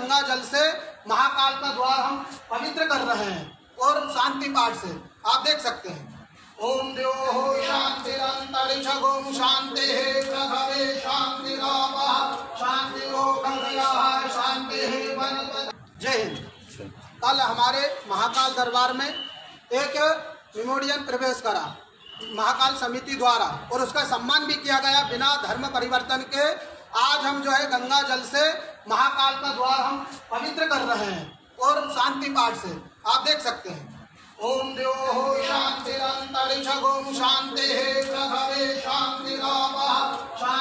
गंगा जल से महाकाल का द्वार हम पवित्र कर रहे हैं और शांति पाठ से आप देख सकते हैं। ओम द्योः शांतिरन्तरिक्षगों शांतिः पृथिवी शांतिरापः शांतिरोषधयः शांतिः वनस्पतयः। जय हिंद। कल हमारे महाकाल दरबार में एक मेमोरियल प्रवेश करा महाकाल समिति द्वारा और उसका सम्मान भी किया गया बिना धर्म परिवर्तन के। आज हम जो है गंगा जल से महाकाल का द्वार हम पवित्र कर रहे हैं और शांति पाठ से आप देख सकते हैं। ओम द्योः शांतिरन्तरिक्षगों शांतिः पृथिवी शांतिरापः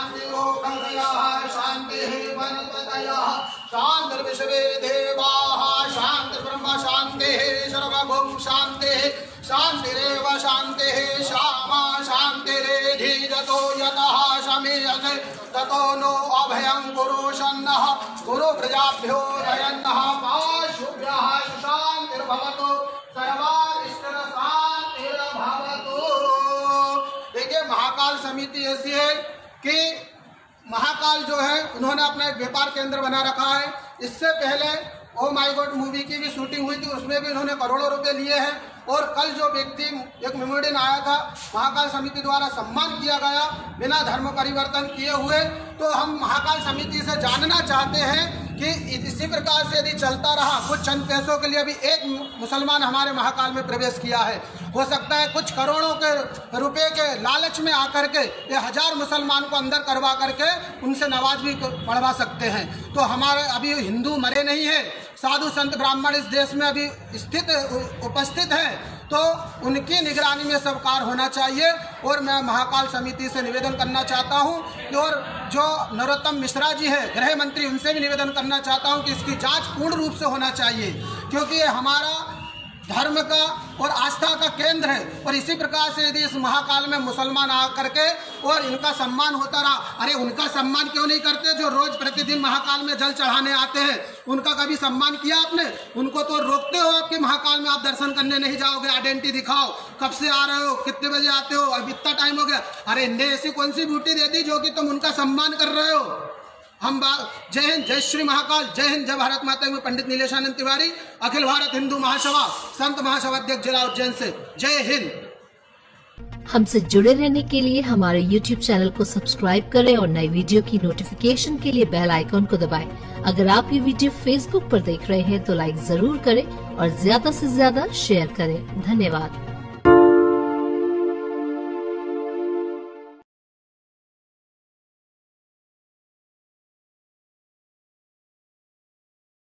शांतिरोषधयः शांतिः वनस्पतयः शान्तिर्विश्वे देवाः शान्तिर्ब्रह्म शान्तिः सर्वभौम शान्तिः शान्तिरेव शान्तिः श्यामा शान्तिरेधि जतो यतः शमीयसे ततो नो अभयं कुरु शन्नः कुरु प्रजाभ्यो दयन्नः पाशुभ्यः शान्तिर्भवतु सर्वारिष्टर शान्तिर्भवतु। देखिए महाकाल समिति ऐसी है कि महाकाल जो है उन्होंने अपना एक व्यापार केंद्र बना रखा है। इससे पहले ओ माय गॉड मूवी की भी शूटिंग हुई थी, उसमें भी उन्होंने करोड़ों रुपए लिए हैं। और कल जो व्यक्ति एक मेमोरियल आया था महाकाल समिति द्वारा सम्मान किया गया बिना धर्म परिवर्तन किए हुए। तो हम महाकाल समिति से जानना चाहते हैं कि इसी प्रकार से यदि चलता रहा, कुछ चंद पैसों के लिए अभी एक मुसलमान हमारे महाकाल में प्रवेश किया है, हो सकता है कुछ करोड़ों के रुपए के लालच में आकर के ये 1000 मुसलमान को अंदर करवा करके उनसे नमाज भी पढ़वा सकते हैं। तो हमारे अभी हिंदू मरे नहीं है, साधु संत ब्राह्मण इस देश में अभी उपस्थित हैं, तो उनकी निगरानी में सब कार्य होना चाहिए। और मैं महाकाल समिति से निवेदन करना चाहता हूं और जो नरोत्तम मिश्रा जी है गृह मंत्री, उनसे भी निवेदन करना चाहता हूं कि इसकी जांच पूर्ण रूप से होना चाहिए, क्योंकि ये हमारा धर्म का और आस्था का केंद्र है। और इसी प्रकार से यदि इस महाकाल में मुसलमान आ करके और इनका सम्मान होता रहा, अरे उनका सम्मान क्यों नहीं करते जो रोज प्रतिदिन महाकाल में जल चढ़ाने आते हैं? उनका कभी सम्मान किया आपने? उनको तो रोकते हो आपके महाकाल में आप दर्शन करने नहीं जाओगे, आइडेंटिटी दिखाओ, कब से आ रहे हो, कितने बजे आते हो, अब इतना टाइम हो गया। अरे इन्हें ऐसी कौन सी ड्यूटी दे दी जो कि तुम उनका सम्मान कर रहे हो? हम जय हिंद, जय श्री महाकाल, जय हिंद, जय भारत माता। में पंडित नीलेशानंद तिवारी, अखिल भारत हिंदू महासभा संत महासभा अध्यक्ष जिला उज्जैन से। जय हिंद। हमसे जुड़े रहने के लिए हमारे YouTube चैनल को सब्सक्राइब करें और नई वीडियो की नोटिफिकेशन के लिए बेल आइकॉन को दबाएं। अगर आप ये वीडियो Facebook पर देख रहे हैं तो लाइक जरूर करें और ज्यादा से ज्यादा शेयर करें। धन्यवाद।